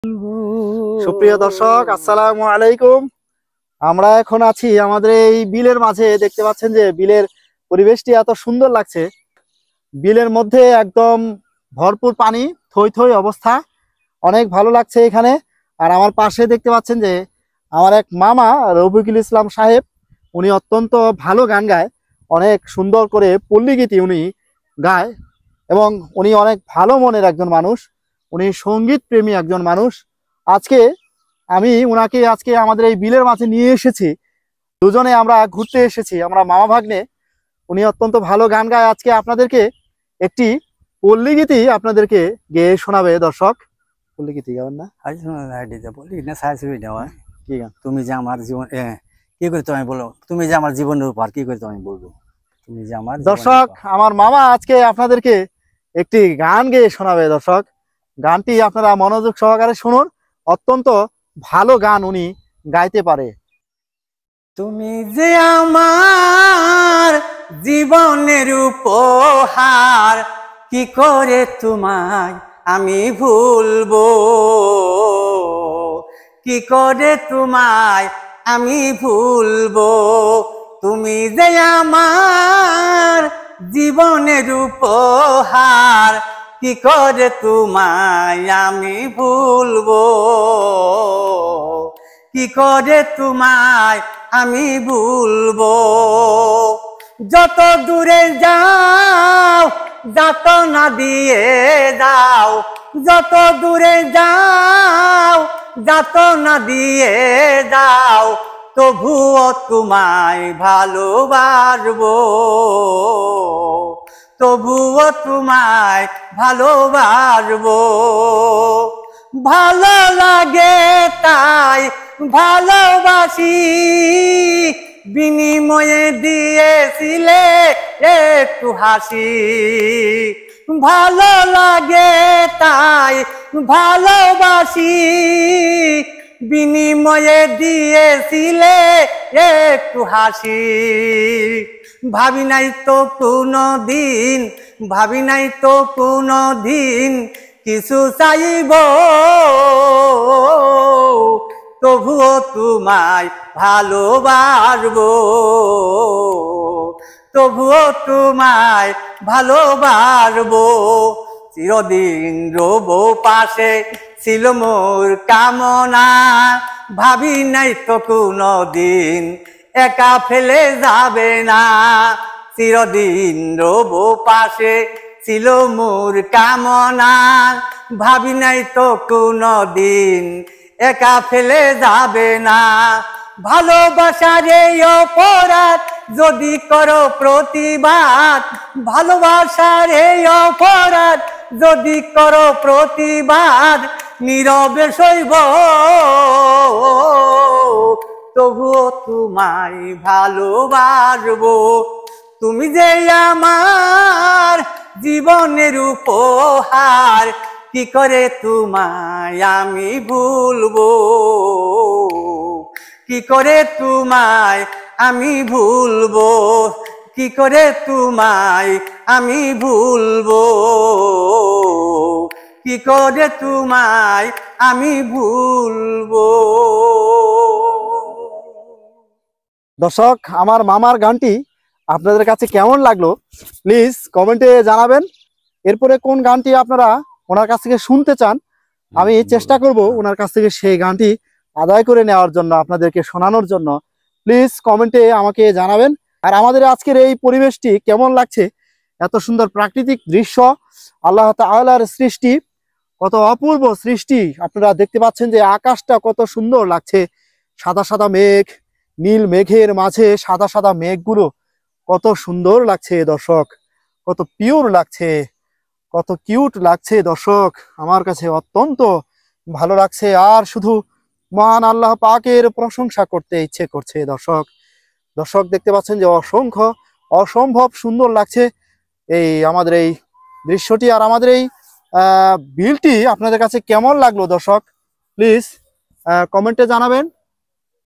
সুপ্রিয় দর্শক, আসসালামু আলাইকুম। আমরা এখন আছি আমাদের এই বিলের মাঝে। দেখতে পাচ্ছেন যে বিলের পরিবেশটি এত সুন্দর লাগছে। বিলের মধ্যে একদম ভরপুর পানি, থই থই অবস্থা, অনেক ভালো লাগছে এখানে। আর আমার পাশে দেখতে পাচ্ছেন যে আমার এক মামা রফিকুল ইসলাম সাহেব, উনি অত্যন্ত ভালো গান গায়, অনেক সুন্দর করে পল্লী গীতি উনি গায় এবং উনি অনেক ভালো মনের একজন মানুষ, উনি সঙ্গীত প্রেমী একজন মানুষ। আজকে আমি উনাকে আজকে আমাদের এই বিলের মাঝে নিয়ে এসেছি, দুজনে আমরা ঘুরতে এসেছি, আমরা মামা ভাগ্নে। উনি অত্যন্ত ভালো গান গায়। আজকে আপনাদেরকে একটি পল্লী গীতি আপনাদেরকে গেয়ে শোনাবে। দর্শক, পল্লী গীতি গাবেন না? কি গান? তুমি যে আমার জীবন কি করে তুমি বলো, তুমি যে আমার জীবনের উপর কি করে তুমি বলবো, তুমি যে আমার দর্শক, আমার মামা আজকে আপনাদেরকে একটি গান গেয়ে শোনাবে। দর্শক, গানটি আপনারা মনোযোগ সহকারে শুনুন। অত্যন্ত ভালো গান উনি গাইতে পারে। তুমি যে আমার জীবনের উপহার, কি করে তোমায় আমি ভুলবো, কি করে তোমায় আমি ভুলবো। তুমি যে আমার জীবনের উপহার, কি করে তোমায় আমি ভুলবো, কি করে তোমায় আমি ভুলবো। যত দূরে যাও যাত না দিয়ে দাও, যত দূরে যাও যাত না দিয়ে দাও, তবুও তোমায় ভালোবাসবো, তবুও তোমায় ভালোবাসবো। ভালো লাগে তাই ভালোবাসি, বিনিময়ে দিয়েছিলে একটু হাসি। ভালো লাগে তাই ভালোবাসি, বিনিময়ে দিয়েছিলে একটু হাসি। ভাবি নাই তো কোনো দিন, ভাবি নাই তো কোনো দিন কিছু চাইব, তবুও তোমায় ভালোবাসবো, তবুও তোমায় ভালোবাসবো। চিরদিন রব পাশে ছিল মোর কামনা, ভাবি নাই তো কোনো দিন একা ফেলে যাবে না। চিরদিন রব পাশে ছিল মোর কামনা, ভাবি নাই তো কোনো দিন একা ফেলে যাবে না। ভালোবাসার এই অপরাধ যদি করো প্রতিবাদ, ভালোবাসার এই অপরাধ যদি করো প্রতিবাদ, নীরবে সইব, তবুও তোমায় ভালোবাসবো। তুমি যে আমার জীবনের উপহার, কি করে তোমায় আমি ভুলবো, কি করে তোমায় আমি ভুলবো, কি করে তোমায় আমি ভুলবো, কি করে তোমায় আমি ভুলবো। দর্শক, আমার মামার গানটি আপনাদের কাছে কেমন লাগলো প্লিজ কমেন্টে জানাবেন। এরপরে কোন গানটি আপনারা ওনার কাছ থেকে শুনতে চান, আমি চেষ্টা করব ওনার কাছ থেকে সেই গানটি আদায় করে নেওয়ার জন্য, আপনাদেরকে শোনানোর জন্য। প্লিজ কমেন্টে আমাকে জানাবেন। আর আমাদের আজকের এই পরিবেশটি কেমন লাগছে, এত সুন্দর প্রাকৃতিক দৃশ্য, আল্লাহ তাআলার সৃষ্টি, কত অপূর্ব সৃষ্টি। আপনারা দেখতে পাচ্ছেন যে আকাশটা কত সুন্দর লাগছে, সাদা সাদা মেঘ, নীল মেঘের মাঝে সাদা সাদা মেঘগুলো কত সুন্দর লাগছে দর্শক, কত পিওর লাগছে, কত কিউট লাগছে দর্শক। আমার কাছে অত্যন্ত ভালো লাগছে, আর শুধু মহান আল্লাহ পাকের প্রশংসা করতে ইচ্ছে করছে দর্শক। দর্শক, দেখতে পাচ্ছেন যে অসংখ্য অসম্ভব সুন্দর লাগছে এই আমাদের এই দৃশ্যটি। আর আমাদের এই বিলটি আপনাদের কাছে কেমন লাগলো দর্শক, প্লিজ কমেন্টে জানাবেন।